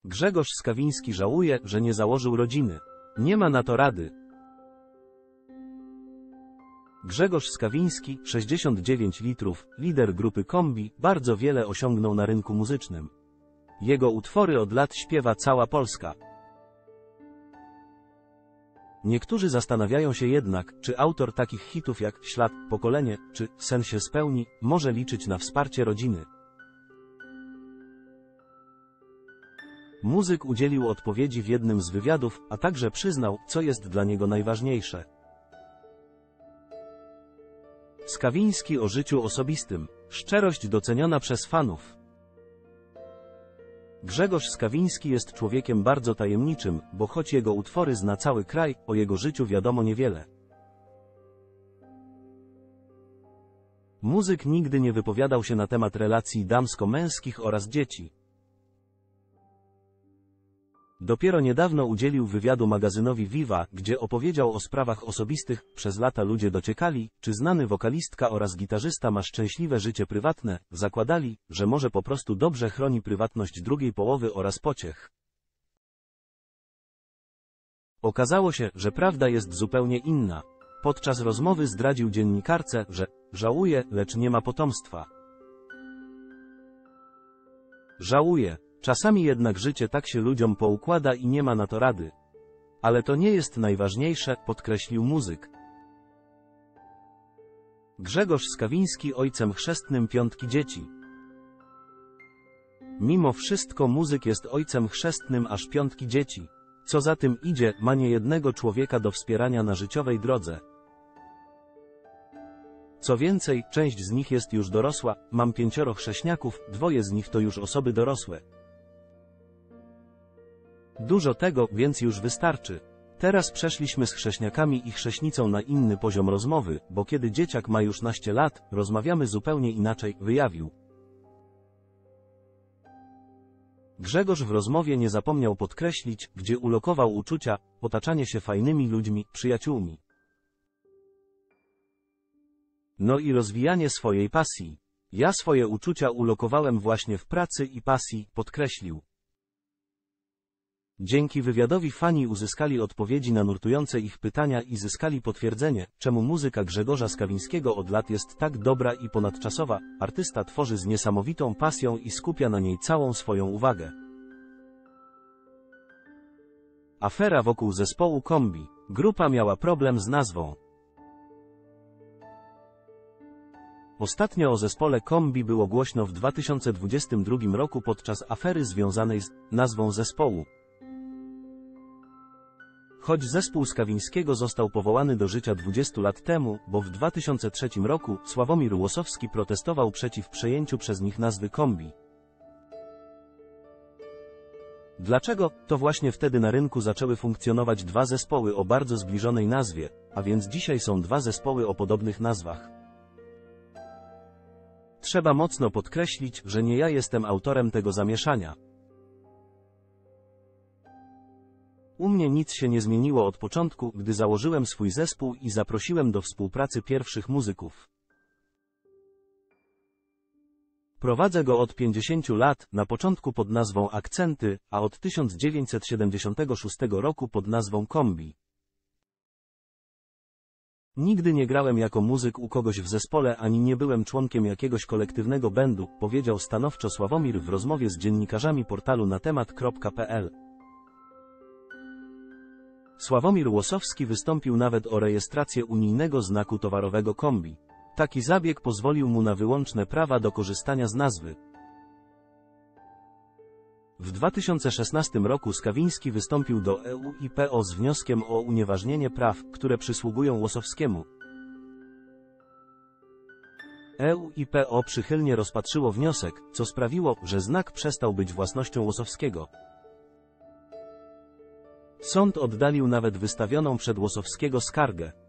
Grzegorz Skawiński żałuje, że nie założył rodziny. Nie ma na to rady. Grzegorz Skawiński, 69 litrów, lider grupy Kombi, bardzo wiele osiągnął na rynku muzycznym. Jego utwory od lat śpiewa cała Polska. Niektórzy zastanawiają się jednak, czy autor takich hitów jak Ślad, Pokolenie, czy Sen się spełni, może liczyć na wsparcie rodziny. Muzyk udzielił odpowiedzi w jednym z wywiadów, a także przyznał, co jest dla niego najważniejsze. Skawiński o życiu osobistym. Szczerość doceniona przez fanów. Grzegorz Skawiński jest człowiekiem bardzo tajemniczym, bo choć jego utwory zna cały kraj, o jego życiu wiadomo niewiele. Muzyk nigdy nie wypowiadał się na temat relacji damsko-męskich oraz dzieci. Dopiero niedawno udzielił wywiadu magazynowi Viva, gdzie opowiedział o sprawach osobistych. Przez lata ludzie dociekali, czy znany wokalistka oraz gitarzysta ma szczęśliwe życie prywatne, zakładali, że może po prostu dobrze chroni prywatność drugiej połowy oraz pociech. Okazało się, że prawda jest zupełnie inna. Podczas rozmowy zdradził dziennikarce, że żałuje, lecz nie ma potomstwa. Żałuje. Czasami jednak życie tak się ludziom poukłada i nie ma na to rady. Ale to nie jest najważniejsze, podkreślił muzyk. Grzegorz Skawiński ojcem chrzestnym 5 dzieci. Mimo wszystko muzyk jest ojcem chrzestnym aż 5 dzieci. Co za tym idzie, ma niejednego człowieka do wspierania na życiowej drodze. Co więcej, część z nich jest już dorosła, mam 5 chrześniaków, 2 z nich to już osoby dorosłe. Dużo tego, więc już wystarczy. Teraz przeszliśmy z chrześniakami i chrześnicą na inny poziom rozmowy, bo kiedy dzieciak ma już naście lat, rozmawiamy zupełnie inaczej, wyjawił. Grzegorz w rozmowie nie zapomniał podkreślić, gdzie ulokował uczucia, otaczanie się fajnymi ludźmi, przyjaciółmi. No i rozwijanie swojej pasji. Ja swoje uczucia ulokowałem właśnie w pracy i pasji, podkreślił. Dzięki wywiadowi fani uzyskali odpowiedzi na nurtujące ich pytania i zyskali potwierdzenie, czemu muzyka Grzegorza Skawińskiego od lat jest tak dobra i ponadczasowa. Artysta tworzy z niesamowitą pasją i skupia na niej całą swoją uwagę. Afera wokół zespołu Kombi. Grupa miała problem z nazwą. Ostatnio o zespole Kombi było głośno w 2022 roku podczas afery związanej z nazwą zespołu. Choć zespół Skawińskiego został powołany do życia 20 lat temu, bo w 2003 roku Sławomir Łosowski protestował przeciw przejęciu przez nich nazwy Kombi. Dlaczego? To właśnie wtedy na rynku zaczęły funkcjonować 2 zespoły o bardzo zbliżonej nazwie, a więc dzisiaj są 2 zespoły o podobnych nazwach. Trzeba mocno podkreślić, że nie ja jestem autorem tego zamieszania. U mnie nic się nie zmieniło od początku, gdy założyłem swój zespół i zaprosiłem do współpracy pierwszych muzyków. Prowadzę go od 50 lat, na początku pod nazwą Akcenty, a od 1976 roku pod nazwą Kombi. Nigdy nie grałem jako muzyk u kogoś w zespole ani nie byłem członkiem jakiegoś kolektywnego bandu, powiedział stanowczo Sławomir w rozmowie z dziennikarzami portalu natemat.pl. Sławomir Łosowski wystąpił nawet o rejestrację unijnego znaku towarowego Kombi. Taki zabieg pozwolił mu na wyłączne prawa do korzystania z nazwy. W 2016 roku Skawiński wystąpił do EUIPO z wnioskiem o unieważnienie praw, które przysługują Łosowskiemu. EUIPO przychylnie rozpatrzyło wniosek, co sprawiło, że znak przestał być własnością Łosowskiego. Sąd oddalił nawet wystawioną przed Łosowskiego skargę.